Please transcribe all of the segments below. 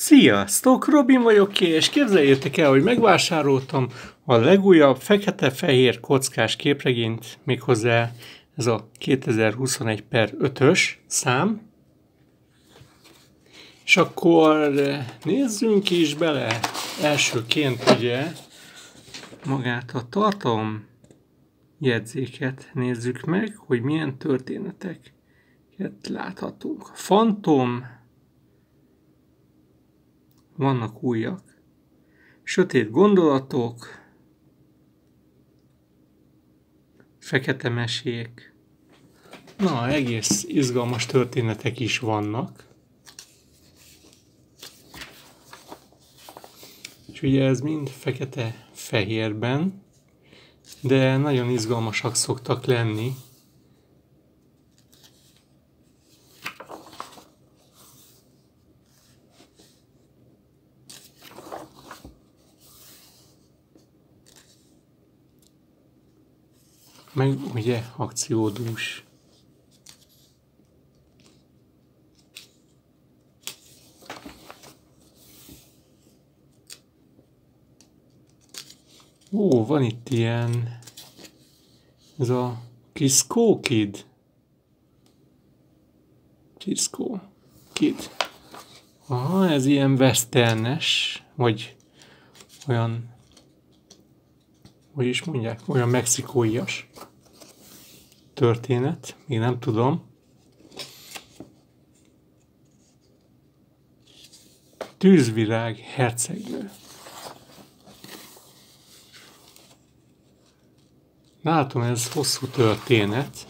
Sziasztok, Robin vagyok, és képzeljétek el, hogy megvásároltam a legújabb fekete-fehér kockás képregényt, méghozzá ez a 2021/5-ös szám. És akkor nézzünk is bele. Elsőként ugye magát a tartalomjegyzéket nézzük meg, hogy milyen történeteket láthatunk. Fantom, vannak újak, sötét gondolatok, fekete mesék, na egész izgalmas történetek is vannak. És ugye ez mind fekete-fehérben, de nagyon izgalmasak szoktak lenni. Meg ugye akciódús. Ó, van itt ilyen, ez a Kisco Kid. Kisco Kid. Aha, ez ilyen westernes, vagy olyan, hogy is mondják, olyan mexikóias történet, még nem tudom. Tűzvirág hercegnő. Látom, ez hosszú történet.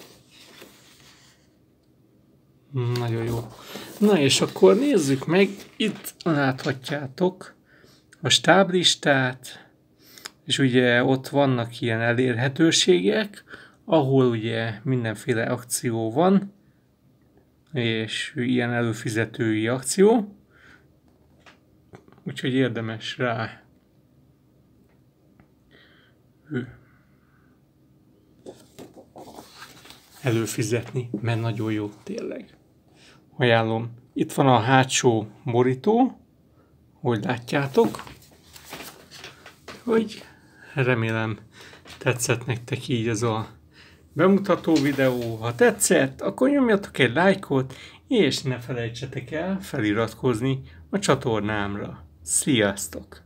Nagyon jó. Na és akkor nézzük meg, itt láthatjátok a stáblistát, és ugye ott vannak ilyen elérhetőségek, ahol ugye mindenféle akció van, és ilyen előfizetői akció, úgyhogy érdemes rá előfizetni, mert nagyon jó tényleg. Ajánlom. Itt van a hátsó borító, hogy látjátok, hogy remélem tetszett nektek így ez a bemutató videó. Ha tetszett, akkor nyomjatok egy lájkot, és ne felejtsetek el feliratkozni a csatornámra. Sziasztok!